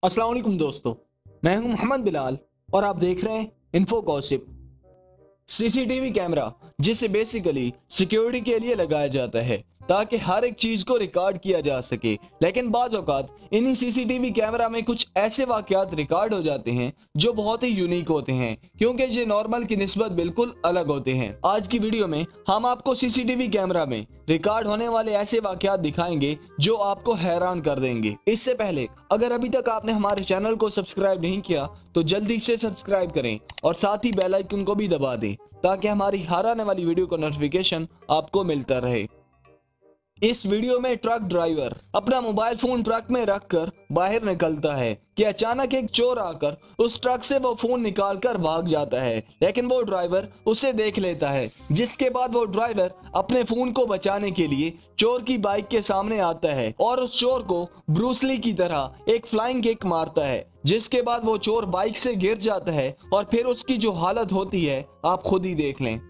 अस्सलाम वालेकुम दोस्तों, मैं हूं मोहम्मद बिलाल और आप देख रहे हैं इन्फो गॉसिप। सीसीटीवी कैमरा जिसे बेसिकली सिक्योरिटी के लिए लगाया जाता है ताकि हर एक चीज को रिकॉर्ड किया जा सके, लेकिन बाज औकात इन्हीं सीसीटीवी कैमरा में कुछ ऐसे वाकयात रिकॉर्ड हो जाते हैं जो बहुत ही यूनिक होते हैं क्योंकि ये नॉर्मल की निस्बत बिल्कुल अलग होते हैं। आज की वीडियो में हम आपको सीसीटीवी कैमरा में रिकॉर्ड होने वाले ऐसे वाकयात दिखाएंगे जो आपको हैरान कर देंगे। इससे पहले अगर अभी तक आपने हमारे चैनल को सब्सक्राइब नहीं किया तो जल्दी से सब्सक्राइब करें और साथ ही बेल आइकन को भी दबा दें ताकि हमारी हर आने वाली वीडियो का नोटिफिकेशन आपको मिलता रहे। इस वीडियो में ट्रक ड्राइवर अपना मोबाइल फोन ट्रक में रखकर बाहर निकलता है कि अचानक एक चोर आकर उस ट्रक से वो फोन निकालकर भाग जाता है, लेकिन वो ड्राइवर उसे देख लेता है, जिसके बाद वो ड्राइवर अपने फोन को बचाने के लिए चोर की बाइक के सामने आता है और उस चोर को ब्रूस ली की तरह एक फ्लाइंग किक मारता है, जिसके बाद वो चोर बाइक से गिर जाता है और फिर उसकी जो हालत होती है आप खुद ही देख लें।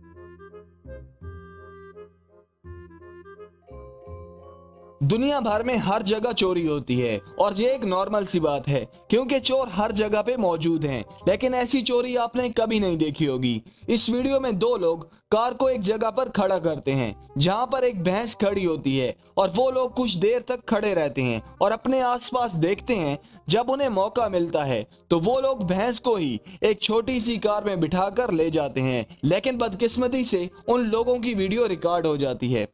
दुनिया भर में हर जगह चोरी होती है और ये एक नॉर्मल सी बात है क्योंकि चोर हर जगह पे मौजूद हैं, लेकिन ऐसी चोरी आपने कभी नहीं देखी होगी। इस वीडियो में दो लोग कार को एक जगह पर खड़ा करते हैं जहां पर एक भैंस खड़ी होती है और वो लोग कुछ देर तक खड़े रहते हैं और अपने आसपास देखते हैं। जब उन्हें मौका मिलता है तो वो लोग भैंस को ही एक छोटी सी कार में बिठाकर ले जाते हैं, लेकिन बदकिस्मती से उन लोगों की वीडियो रिकॉर्ड हो जाती है।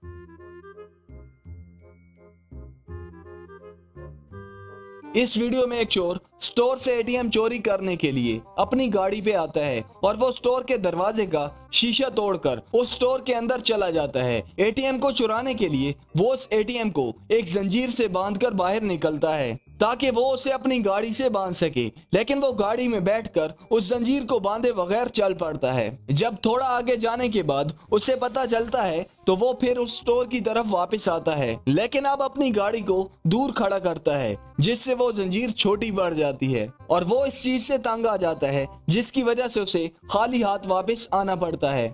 इस वीडियो में एक चोर स्टोर से एटीएम चोरी करने के लिए अपनी गाड़ी पे आता है और वो स्टोर के दरवाजे का शीशा तोड़कर उस स्टोर के अंदर चला जाता है। एटीएम को चुराने के लिए वो उस एटीएम को एक जंजीर से बांधकर बाहर निकलता है ताकि वो उसे अपनी गाड़ी से बांध सके, लेकिन वो गाड़ी में बैठकर उस जंजीर को बांधे बगैर चल पड़ता है। जब थोड़ा आगे जाने के बाद उसे पता चलता है तो वो फिर उस स्टोर की तरफ वापस आता है, लेकिन अब अपनी गाड़ी को दूर खड़ा करता है, जिससे वो जंजीर छोटी बढ़ जाती है और वो इस चीज से तंग आ जाता है, जिसकी वजह से उसे खाली हाथ वापस आना पड़ता है।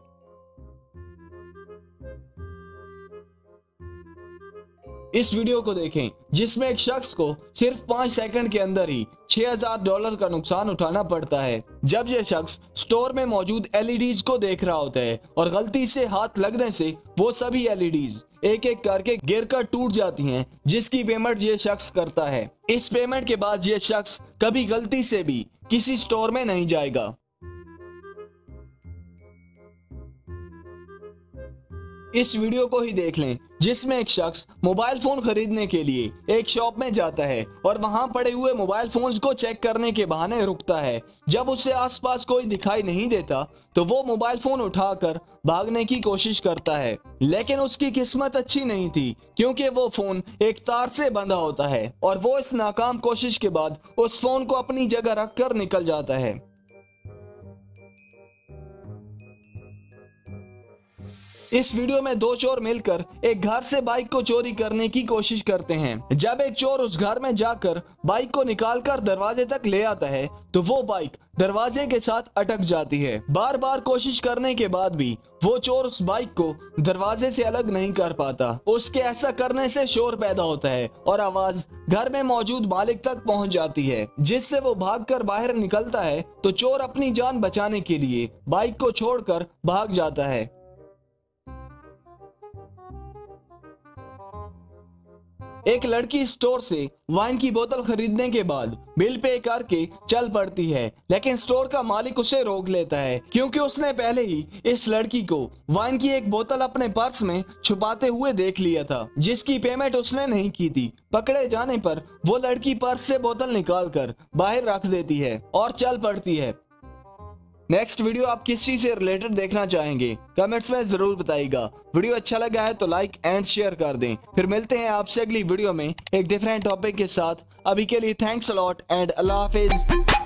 इस वीडियो को देखें जिसमें एक शख्स को सिर्फ 5 सेकंड के अंदर ही $6000 का नुकसान उठाना पड़ता है जब यह शख्स स्टोर में मौजूद एलईडीज को देख रहा होता है और गलती से हाथ लगने से वो सभी एलईडीज एक एक करके गिरकर टूट जाती हैं, जिसकी पेमेंट ये शख्स करता है। इस पेमेंट के बाद ये शख्स कभी गलती से भी किसी स्टोर में नहीं जाएगा। इस वीडियो को ही देख लें जिसमें एक शख्स मोबाइल फोन खरीदने के लिए एक शॉप में जाता है और वहां पड़े हुए मोबाइल फोन्स को चेक करने के बहाने रुकता है। जब उसे आसपास कोई दिखाई नहीं देता तो वो मोबाइल फोन उठाकर भागने की कोशिश करता है, लेकिन उसकी किस्मत अच्छी नहीं थी क्योंकि वो फोन एक तार से बंधा होता है और वो इस नाकाम कोशिश के बाद उस फोन को अपनी जगह रखकर निकल जाता है। इस वीडियो में दो चोर मिलकर एक घर से बाइक को चोरी करने की कोशिश करते हैं। जब एक चोर उस घर में जाकर बाइक को निकालकर दरवाजे तक ले आता है तो वो बाइक दरवाजे के साथ अटक जाती है। बार बार कोशिश करने के बाद भी वो चोर उस बाइक को दरवाजे से अलग नहीं कर पाता। उसके ऐसा करने से शोर पैदा होता है और आवाज घर में मौजूद मालिक तक पहुंच जाती है, जिससे वो भागकर बाहर निकलता है तो चोर अपनी जान बचाने के लिए बाइक को छोड़कर भाग जाता है। एक लड़की स्टोर से वाइन की बोतल खरीदने के बाद बिल पे करके चल पड़ती है, लेकिन स्टोर का मालिक उसे रोक लेता है क्योंकि उसने पहले ही इस लड़की को वाइन की एक बोतल अपने पर्स में छुपाते हुए देख लिया था, जिसकी पेमेंट उसने नहीं की थी। पकड़े जाने पर वो लड़की पर्स से बोतल निकालकर बाहर रख देती है और चल पड़ती है। नेक्स्ट वीडियो आप किस चीज से रिलेटेड देखना चाहेंगे कमेंट्स में जरूर बताइएगा। वीडियो अच्छा लगा है तो लाइक एंड शेयर कर दें। फिर मिलते हैं आपसे अगली वीडियो में एक डिफरेंट टॉपिक के साथ। अभी के लिए थैंक्स अ लॉट एंड अल्लाह हाफिज।